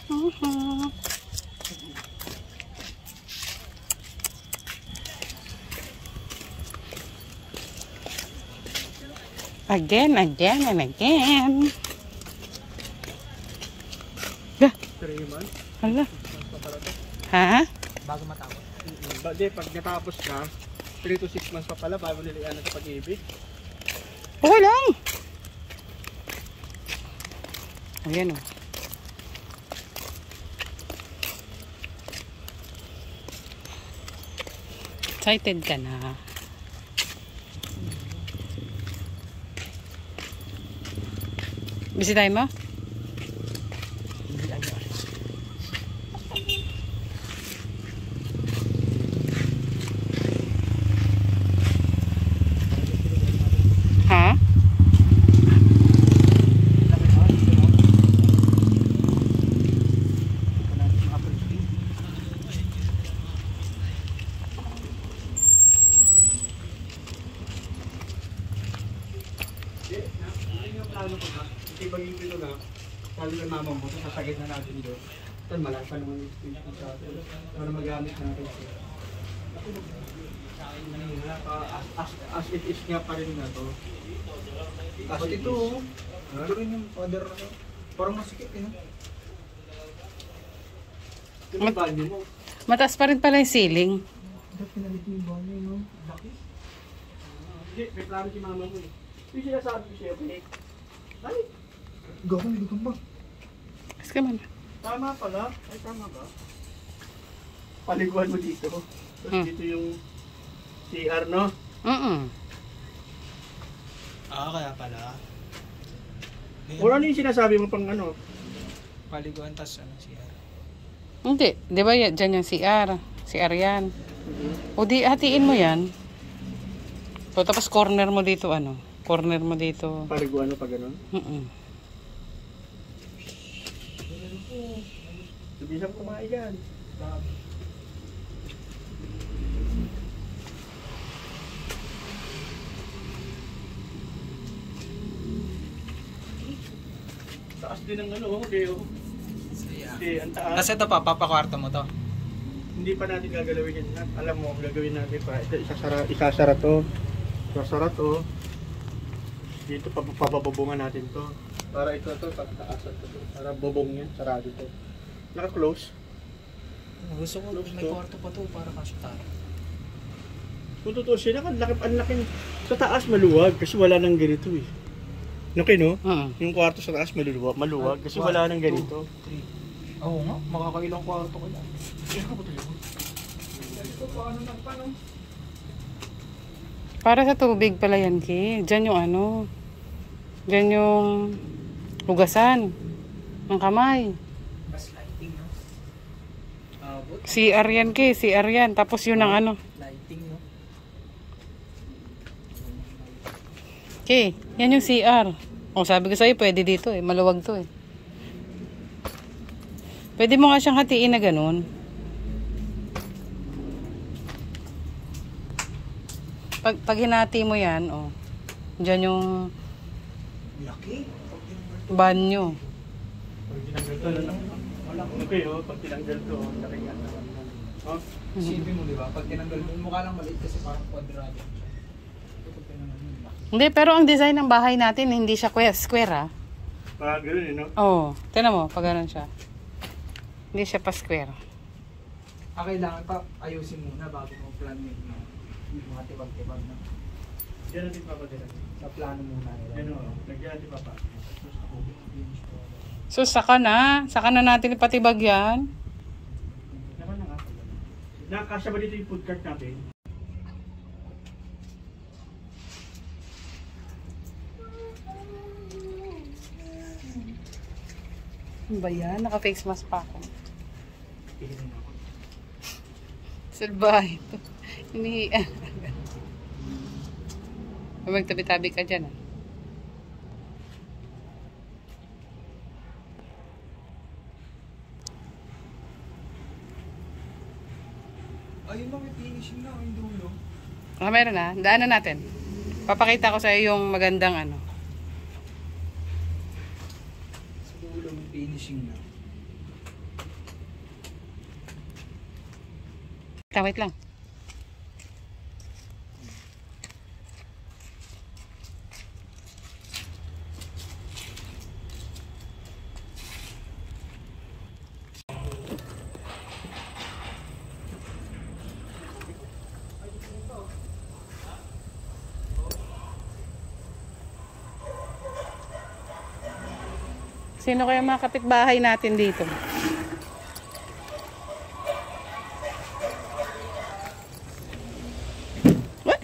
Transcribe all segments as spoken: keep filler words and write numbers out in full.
Uh-huh. Again, again, and again. Dah. Hala. Ha? Bago matapos. Hindi, pag natapos na, three to six months pa pala bago nilihan na sa pag-ibig. Okay lang. Ayan o. Excited ka na. Bisitahin mo? Ha? Ibagin dito na, lalo yung mama mo, sasagit na natin doon. Ito, malaki pa naman yung space ko sa atin. Para magamit natin siya. As, as, as it is nga pa rin na to. As it ito, ito rin yung father na to. Parang masikip eh. Ito yung banyo mo. Mataas pa rin pala yung ceiling. Dapat pinalit yung banyo, no? Bakit? Hindi, may plano si mama mo eh. Yung sinasabi ko siya, okay? Ay! Gawin, hindi ka ba? Mas ka man. Tama pala. Ay, tama ba? Paliguan mo dito. Tapos hmm. dito yung C R, no? Mm-mm. Ah, kaya pala. O ano yung sinasabi mo pang ano? Paliguan, tas ano siya. Hindi. Di ba yan? Diyan yung C R. C R yan. Mm-hmm. O di, hatiin mo yan. O tapos corner mo dito, ano? Corner mo dito. Paliguan mo pa ganun? Mm-mm. Subisang kumain yan. Taas din ang ano, okay oh. Okay, ang taas. Tapos ito pa, papakwarto mo to. Hindi pa natin gagalawin yan. Alam mo, gagawin natin pa. Ito, isasara, isasara to. Isasara to. Dito papababungan natin to. Para ito to, pagtaasan to. Para bubong yan, sarado to. Naka-close. Gusto ko, may kwarto pa to para kasya tayo. Kung tutusin, ang laki, ang laki. Sa taas maluwag kasi wala nang ganito eh. Okay no? Uh-huh. Yung kwarto sa taas maluwag, maluwag kasi wala nang ganito. Oo nga, makakailang kwarto ko lang. Para sa tubig pala yan, Ki. Diyan yung ano. Diyan yung hugasan ng kamay. Mas lighting, no? Uh, C R yan, Ki. C R yan. Tapos yun ang ano. Lighting, no? Ki, yan yung C R. O, sabi ko sa'yo, pwede dito eh. Maluwag to eh. Pwede mo nga siyang hatiin na ganun. Pag, pag hinati mo yan, oh, dyan yung banyo. Pag tinanggal to, lang. Okay, oh, pag tinanggal to, laki nga. Oh? Isipin mo, di ba? Pag tinanggal mo, mukha lang maliit kasi parang kwadrado. Hindi, pero ang design ng bahay natin, hindi siya square, ah. Pag gano'n, eh, no? Oo, oh, tinan mo, pag gano'n siya. Hindi siya pa square. Ah, kailangan pa ayusin muna bago mo plan yung mga tibag-tibag na. Diyan natin papadala. Sa plano muna nila. Yan o, nagyan natin papa. So, saka na. Saka na natin ipatibag yan. Naman na nga. Nakakasya ba dito yung food cart natin? Ano ba yan? Naka-face mask pa ako. Salbahe ito. Hinihian. Magtabi-tabi ka dyan, ah. Ayun lang, may finishing na yung dulo. Ah, meron na. Daanan natin. Papakita ko sa iyo yung magandang ano. Sa dulo may finishing na. Teka, wait lang. Sino kaya mga kapitbahay natin dito? What?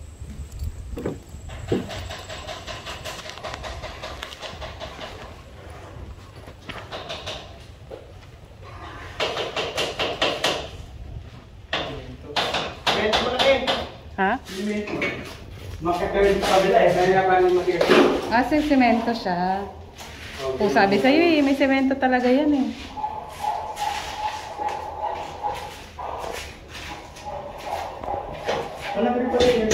Ha? Makakawin sa kabila eh, kaya pa naman mag-i- Ah, si semento siya. Kung sabi sa'yo eh, may semento talaga yan eh. Wala ka rin pala yun.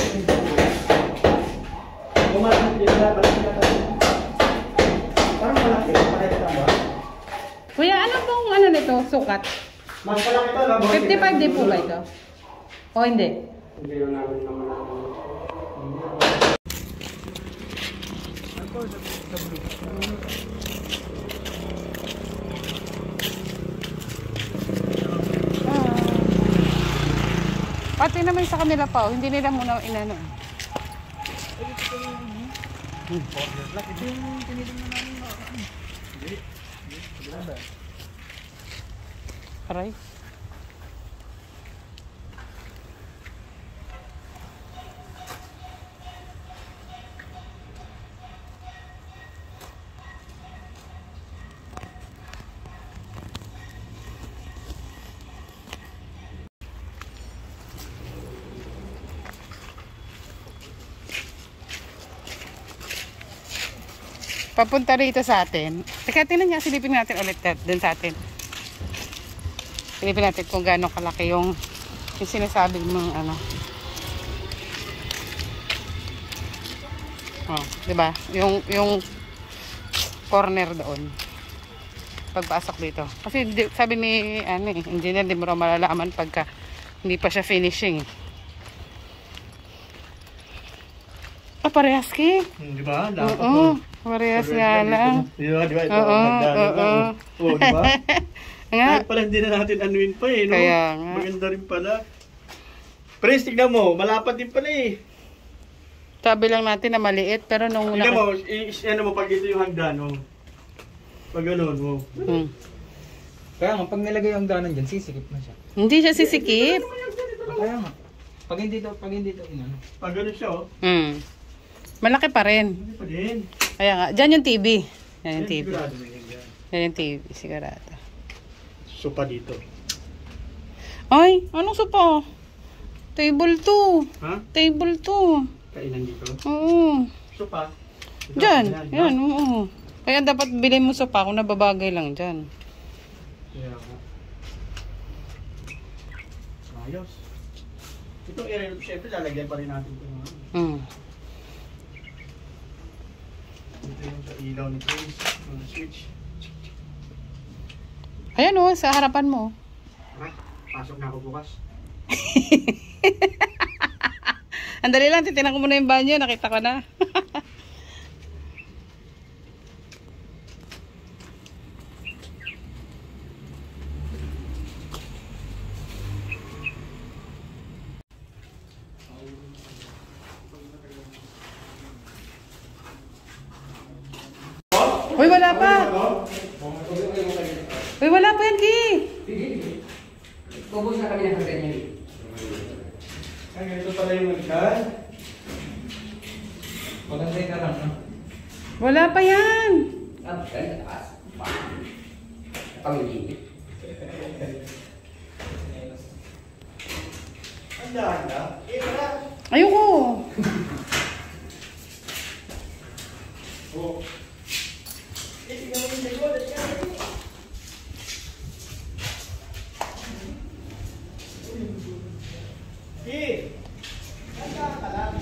Bumasok din na, balik na tayo. Parang malaki, parang ba? Kuya, ano pong ano nito, sukat? Mas malaki ito, no? fifty-five din po ba ito? O hindi? Hindi yun namin naman ako. Pati naman sa kanila pa, hindi nila muna inano. Aray. Papunta rito sa atin. Teka, tingnan niya, silipin natin ulit dun sa atin. Silipin natin kung gaano kalaki yung, yung sinasabi mong ano. Oh, 'di ba? Yung yung corner doon. Pagpasok dito. Kasi di, sabi ni ano eh, engineer, di mo raw malalaman pagka hindi pa siya finishing. Ah, parehas ki? Hmm, di ba? Dapat Oo. Parehas nga lang. Di ba? Di ba? Ito, Oo, magdalo oo. lang. Oo, di ba? Nga. Kahit pala hindi na natin anuin pa eh, no? Kaya nga. Maganda rin pala. Pres, tignan mo, malapad din pala eh. Sabi lang natin na maliit, pero nung Tignan mo, i- i- ano mo, pag ito yung hagdan, oh. Pag ganun, oh. Hmm. Kaya nga, pag nilagay yung danan dyan, sisikip na siya. Hindi siya sisikip. Kaya nga. Pag hindi to, pag hindi to, inano. Pag ganun siya, oh. Hmm. Malaki pa rin. Hindi pa din. Kaya nga, dyan yung T V. Yan yung T V. Sigurado na yun yan. Yan yung T V, sigurado. Sopa dito. Ay, anong sopa? Table two. Ha? Table two. Kainan dito. Oo. Sopa. Ito, Dyan, ha? yan, oo. Kaya dapat bilhin mo sopa kung nababagay lang dyan. Kaya nga. Ayos. Itong area, syempre lalagyan pa rin natin ito. Ha? Hmm. Ito yung sa ilaw ni Prince. Yung switch. Ayan o, sa harapan mo. Ha? Pasok na ako bukas. Andali lang, titinan ko muna yung banyo. Nakita ko na. Uy, wala pa. Uy, wala pa yan, Ki. Kubos na kami ng hagdan niya. Ay, ganito pala yung nagkan. Maganda yung karang, no? Wala pa yan. Ah, ganda taas. Pangingin. Handa, handa. Eh, tara. Ayoko. Oh. Eh, tignan mo yung likod. Eh, handa ka lang.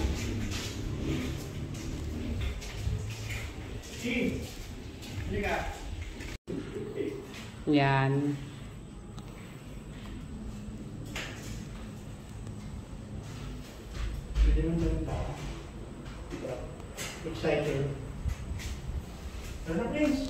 Eh, hindi ka. Yan. Excited. Ano, Prince?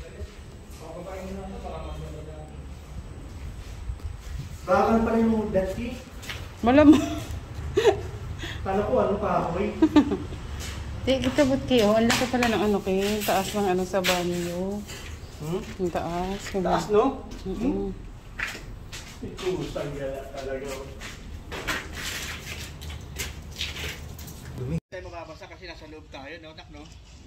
Bakal pa rin yung dati. Malam. Kala ko ano kahoy. Di, kita ba't kayo? Ang laki pala ng ano kayo. Taas ng ano sa banyo. Hmm? Yung taas. Yung Taas, no? Mm-mm. Ito, saan gala talaga. Dumi. Tayo mababasa kasi nasa loob tayo, no? Tak, no?